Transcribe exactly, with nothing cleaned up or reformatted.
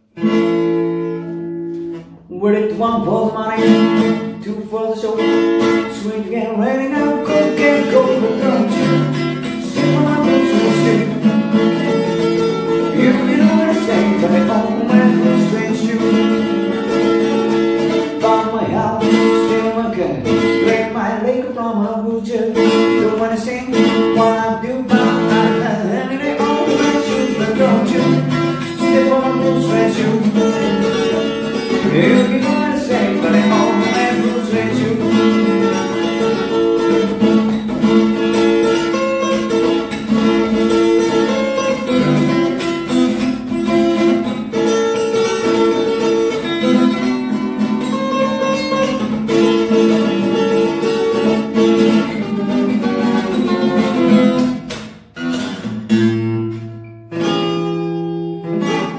With it one for the money, two for the show. Swing again, ready now, go, get go, go, go.